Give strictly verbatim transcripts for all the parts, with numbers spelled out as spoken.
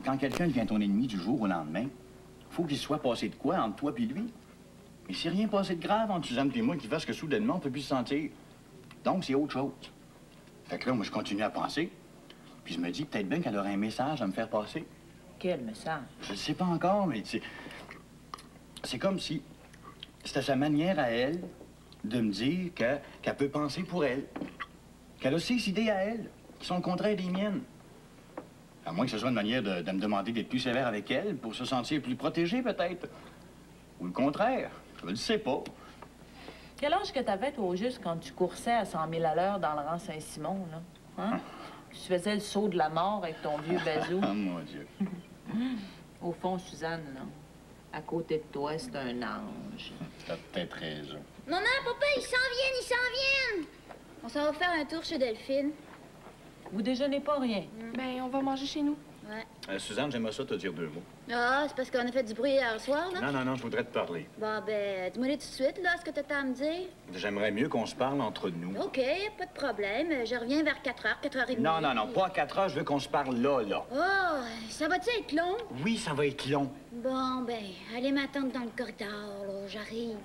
quand quelqu'un devient ton ennemi du jour au lendemain, faut qu'il soit passé de quoi entre toi et lui. Mais c'est rien passé de grave entre Suzanne et moi qui fasse que soudainement, on peut plus se sentir. Donc, c'est autre chose. Fait que là, moi, je continue à penser. Puis je me dis peut-être bien qu'elle aurait un message à me faire passer. Quel message? Je ne sais pas encore, mais c'est... C'est comme si c'était sa manière à elle de me dire que, qu'elle peut penser pour elle. Qu'elle a ses idées à elle, qui sont le contraire des miennes. À moins que ce soit une manière de, de me demander d'être plus sévère avec elle pour se sentir plus protégé, peut-être. Ou le contraire. Je ne sais pas. Quel âge que t'avais, toi, au juste, quand tu coursais à cent mille à l'heure dans le rang Saint-Simon, là? Hein? Tu faisais le saut de la mort avec ton vieux bazou. Oh, mon Dieu. Au fond, Suzanne, là, à côté de toi, c'est un ange. T'as peut-être raison. Maman, papa, ils s'en viennent, ils s'en viennent! On s'en va faire un tour chez Delphine. Vous déjeunez pas rien? Mm. Ben, on va manger chez nous. Ouais. Euh, Suzanne, j'aimerais ça te dire deux mots. Ah, c'est parce qu'on a fait du bruit hier soir, là? Non, non, non, je voudrais te parler. Bon, ben, dis-moi tout de suite, là, ce que t'as à me dire. J'aimerais mieux qu'on se parle entre nous. OK, pas de problème. Je reviens vers quatre heures, quatre heures trente. Non, non, non, pas à quatre heures, je veux qu'on se parle là, là. Oh, ça va-tu être long? Oui, ça va être long. Bon, ben, allez m'attendre dans le corridor, là, j'arrive.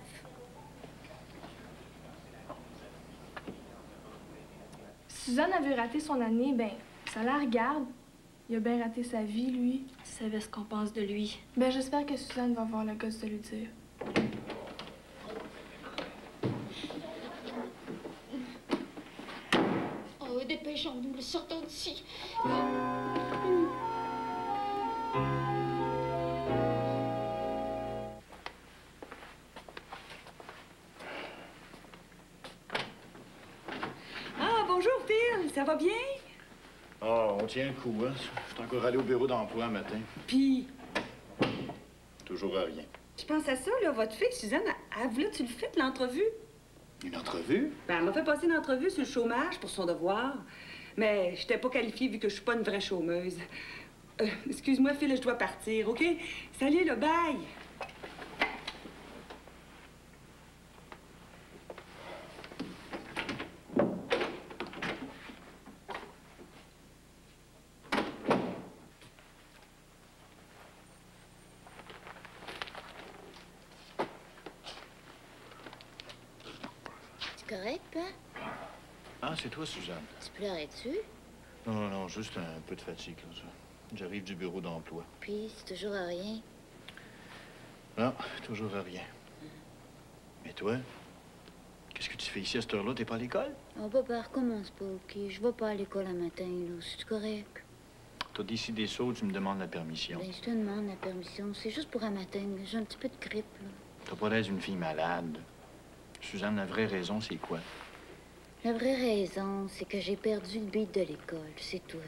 Suzanne avait raté son année, ben, ça la regarde. Il a bien raté sa vie, lui. Tu savais ce qu'on pense de lui. Ben, j'espère que Suzanne va avoir le gosse de lui dire. Oh, dépêchons-nous, sortons d'ici. Ah, bonjour, Phil. Ça va bien? Ah, oh, on tient le coup, hein. Je suis encore allé au bureau d'emploi un matin. Puis? Toujours à rien. Je pense à ça, là. Votre fille, Suzanne, elle voulait que tu le fasses, l'entrevue? Une entrevue? Ben, elle m'a fait passer une entrevue sur le chômage pour son devoir. Mais je n'étais pas qualifiée vu que je suis pas une vraie chômeuse. Euh, excuse-moi, Phil, je dois partir, OK? Salut, là, bye! Correct, pas? Ah, c'est toi, Suzanne. Tu pleurais-tu? Non, non, non, juste un peu de fatigue, là, ça. J'arrive du bureau d'emploi. Puis, c'est toujours à rien? Non, toujours à rien. Et toi? Qu'est-ce que tu fais ici à cette heure-là? T'es pas à l'école? Oh, papa, recommence pas, OK? Je vais pas à l'école un matin, là. C'est correct? T'as décidé ça ou tu me demandes la permission? Ben, je te demande la permission. C'est juste pour un matin. J'ai un petit peu de grippe, là. T'as pas l'air d'une fille malade. Suzanne, la vraie raison, c'est quoi? La vraie raison, c'est que j'ai perdu le beat de l'école, c'est tout.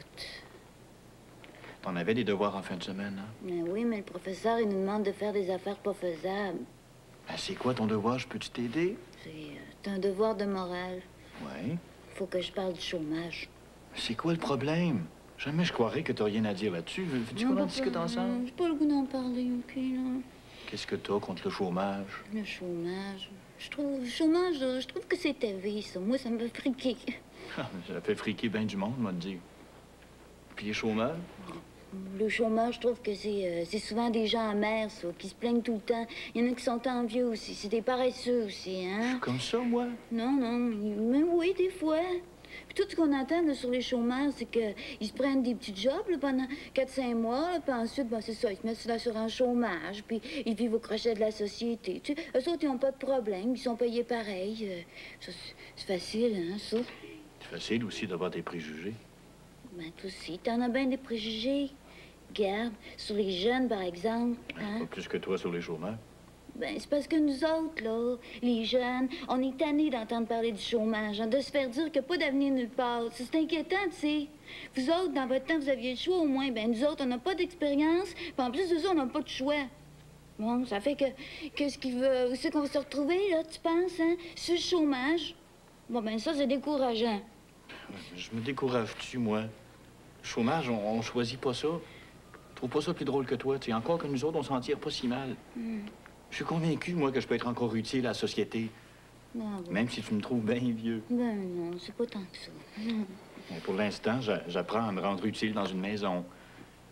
T'en avais des devoirs en fin de semaine, hein? Mais oui, mais le professeur, il nous demande de faire des affaires pas faisables. Ben, c'est quoi ton devoir? Je peux-tu t'aider? C'est euh, un devoir de morale. Oui. Faut que je parle du chômage. C'est quoi le problème? Jamais je croirais que t'as rien à dire là-dessus. Veux-tu qu'on en discute ensemble? J'ai pas le goût d'en parler, OK, là. Qu'est-ce que t'as contre le chômage? Le chômage... Je trouve, le chômage, je trouve que c'est ta vie, ça. Moi, ça me fait friquer. Ah, ça fait friquer bien du monde, moi, te dire. Puis les chômeurs? Le chômage, je trouve que c'est euh, c'est souvent des gens amers, ça, qui se plaignent tout le temps. Il y en a qui sont envieux aussi. C'est des paresseux aussi, hein? Je suis comme ça, moi? Non, non, mais oui, des fois. Puis tout ce qu'on entend là, sur les chômeurs, c'est qu'ils se prennent des petits jobs là, pendant quatre cinq mois, là, puis ensuite, ben, c'est ça, ils se mettent sur l'assurance chômage, puis ils vivent au crochet de la société. Tu sais, eux autres, ils n'ont pas de problème, ils sont payés pareil. Euh, ça, c'est facile, hein, ça? C'est facile aussi d'avoir des préjugés. Ben, toi aussi, t'en as bien des préjugés. Regarde, sur les jeunes, par exemple, hein? Pas plus que toi sur les chômeurs. Ben, c'est parce que nous autres, là, les jeunes, on est tannés d'entendre parler du chômage, hein, de se faire dire qu'il n'y a pas d'avenir nulle part. C'est inquiétant, tu sais. Vous autres, dans votre temps, vous aviez le choix au moins. Ben, nous autres, on n'a pas d'expérience, puis en plus de ça, on n'a pas de choix. Bon, ça fait que, qu'est-ce qu'il veut, où c'est qu'on va se retrouver, là, tu penses, hein, sur le chômage? Bon, ben, ça, c'est décourageant. Je me décourage-tu, moi? Le chômage, on, on choisit pas ça. Je trouve pas ça plus drôle que toi, tu sais. Encore que nous autres, on s'en tire pas si mal. Mm. Je suis convaincu, moi, que je peux être encore utile à la société. Ah, bon. Même si tu me trouves bien vieux. Ben non, c'est pas tant que ça. Non. Bon, pour l'instant, j'a- j'apprends à me rendre utile dans une maison.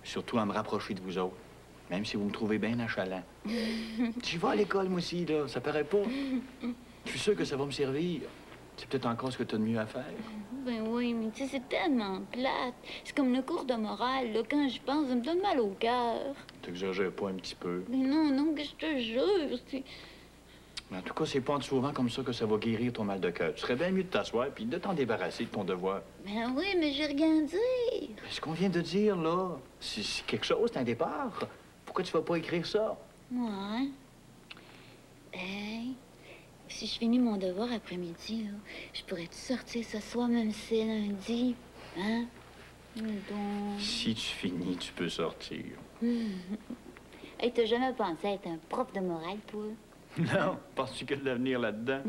Surtout à me rapprocher de vous autres. Même si vous me trouvez bien achalant. J'y vais à l'école, moi aussi, là. Ça paraît pas. Je suis sûr que ça va me servir. C'est peut-être encore ce que tu as de mieux à faire. Ben oui, mais tu sais, c'est tellement plate. C'est comme le cours de morale, là. Quand j'y pense, ça me donne mal au cœur. T'exagères pas un petit peu. Mais non, non, que je te jure, c'est... Mais en tout cas, c'est pas souvent comme ça que ça va guérir ton mal de cœur. Tu serais bien mieux de t'asseoir puis de t'en débarrasser de ton devoir. Ben oui, mais j'ai rien dit. Mais ce qu'on vient de dire, là, c'est c'est quelque chose, c'est un départ. Pourquoi tu vas pas écrire ça? Ouais. Ben, si je finis mon devoir après-midi, là, je pourrais te sortir ce soir, même si c'est lundi. Hein? Donc... Si tu finis, tu peux sortir. Hey, t'as jamais pensé à être un prof de morale, toi? Non, penses-tu qu'il y a de l'avenir là-dedans?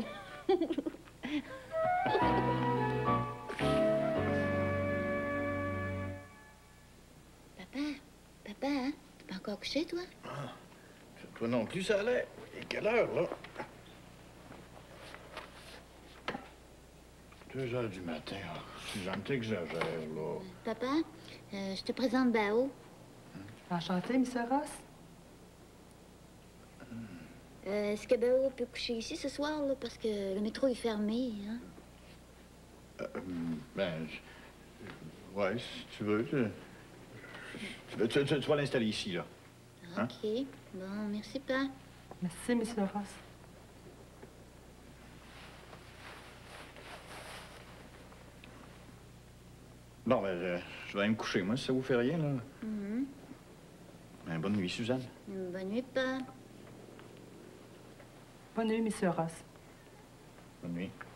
Papa, papa, hein? T'es pas encore couché, toi? Ah, toi non plus, ça allait. Et quelle heure, là? Deux heures du matin. Ah, Suzanne, t'exagères, là. Papa, euh, je te présente Bao. Enchantée, Miss Ross. Euh, Est-ce que Bao peut coucher ici ce soir, là, parce que le métro est fermé, hein? Euh, ben, je- ouais, si tu veux. Tu, tu, tu- tu vas l'installer ici, là. Hein? OK. Bon, merci, pas. Merci, Miss Ross. Bon, ben, je, je vais aller me coucher, moi, si ça vous fait rien, là. Mhm. Ben, bonne nuit, Suzanne. Bonne nuit, pas. Bonne nuit, Miss Ross. Bonne nuit.